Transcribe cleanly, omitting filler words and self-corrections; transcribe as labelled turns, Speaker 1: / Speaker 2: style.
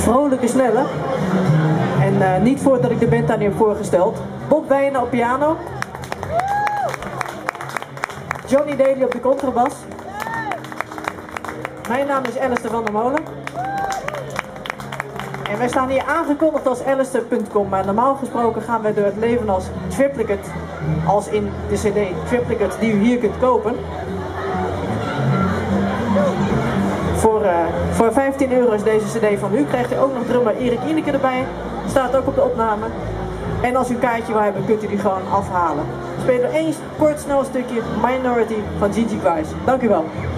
Speaker 1: Vrolijke snelle. En niet voordat ik de band aan u heb voorgesteld. Bob Wijnen op piano. Johnny Daly op de contrabas. Mijn naam is Alistair van der Molen. En wij staan hier aangekondigd als Alistair.com, maar normaal gesproken gaan wij door het leven als Triplicate, als in de cd Triplicate die u hier kunt kopen. Voor 15 euro is deze cd van u. Krijgt u ook nog drummer Erik Ineke erbij. Staat ook op de opname. En als u een kaartje wil hebben, kunt u die gewoon afhalen. We spelen één kort snel stukje Minority van Gigi Gryce. Dank u wel.